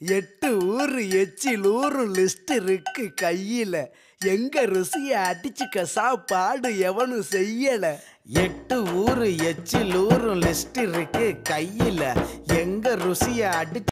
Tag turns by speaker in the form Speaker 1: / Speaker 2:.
Speaker 1: 8 ஊரு எச்சில் ஊரும் லிஸ்ட் இருக்கு கையில. எங்க ருசிய அடிச்சுக்க சாப்பாடு எவனும் செய்யல.
Speaker 2: 8 ஊரு எச்சில் ஊரும் லிஸ்ட் இருக்கு கையில. எங்க ருசிய அடிச்சு